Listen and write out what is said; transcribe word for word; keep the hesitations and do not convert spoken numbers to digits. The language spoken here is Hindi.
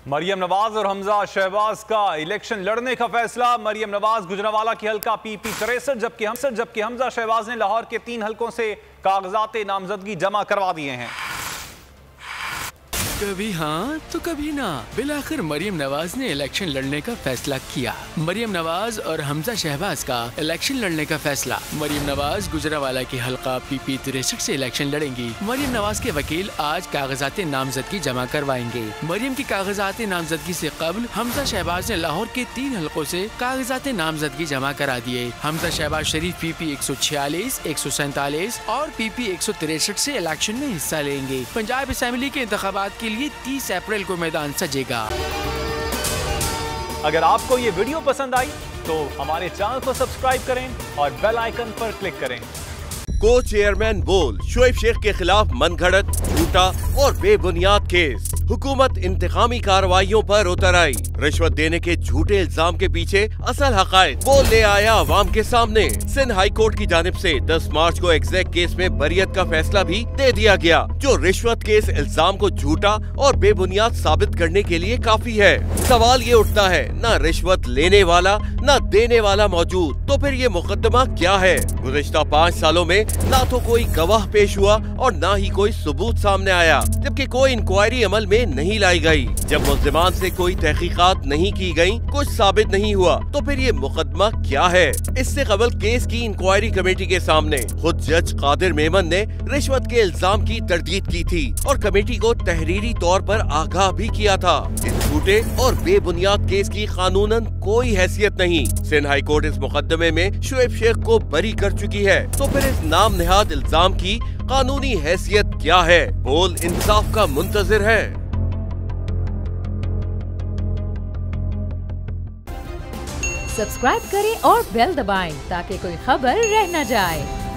मरियम नवाज और हमजा शहबाज का इलेक्शन लड़ने का फैसला। मरियम नवाज गुजरांवाला की हल्का पी पी तिरसठ जबकि हम जबकि हमजा शहबाज ने लाहौर के तीन हलकों से कागजात नामजदगी जमा करवा दिए हैं। कभी हाँ तो कभी ना, बिलाखिर मरियम नवाज ने इलेक्शन लड़ने का फैसला किया। मरियम नवाज और हमजा शहबाज का इलेक्शन लड़ने का फैसला। मरियम नवाज गुजरांवाला की हल्का पी पी तिरसठ से इलेक्शन लड़ेंगी। मरियम नवाज के वकील आज कागजात नामजदगी जमा करवाएंगे। मरियम की कागजात नामजदगी से कबल हमजा शहबाज ने लाहौर के तीन हलकों से कागजात नामजदगी जमा करा दिए। हमजा शहबाज शरीफ पी पी एक सौ छियालीस, एक सौ सैतालीस और पी पी एक सौ तिरसठ से इलेक्शन में हिस्सा लेंगे। पंजाब असेंबली के इंतखाबात के लिए तीस अप्रैल को मैदान सजेगा। अगर आपको ये वीडियो पसंद आई तो हमारे चैनल को सब्सक्राइब करें और बेल आइकन पर क्लिक करें। को चेयरमैन बोल शोएब शेख के खिलाफ मनगढ़ंत, झूठा और बेबुनियाद केस। हुकूमत इंतकामी कार्रवाइयों पर उतर आई। रिश्वत देने के झूठे इल्जाम के पीछे असल हकायक वो ले आया अवाम के सामने। सिंध हाई कोर्ट की जानिब से दस मार्च को एग्जैक्ट केस में बरियत का फैसला भी दे दिया गया, जो रिश्वत के इस इल्जाम को झूठा और बेबुनियाद साबित करने के लिए काफी है। सवाल ये उठता है, न रिश्वत लेने वाला न देने वाला मौजूद, तो फिर ये मुकदमा क्या है? गुज़िश्ता पाँच सालों में ना तो कोई गवाह पेश हुआ और ना ही कोई सबूत सामने आया, जबकि कोई इंक्वायरी अमल में नहीं लाई गई। जब मुल्जिमान से कोई तहकीकात नहीं की गई, कुछ साबित नहीं हुआ, तो फिर ये मुकदमा क्या है? इससे कबल केस की इंक्वायरी कमेटी के सामने खुद जज कादिर मेमन ने रिश्वत के इल्जाम की तरदीद की थी और कमेटी को तहरीरी तौर पर आगाह भी किया था। इस झूठे और बेबुनियाद केस की कानूनन कोई हैसियत नहीं। सिंध हाई कोर्ट इस मुकदमे में शोएब शेख को बरी कर चुकी है, तो फिर इस नाम नेहाद इल्जाम की कानूनी हैसियत क्या है? बोल इंसाफ का मुंतजिर है। सब्सक्राइब करें और बेल दबाएं ताकि कोई खबर रह न जाए।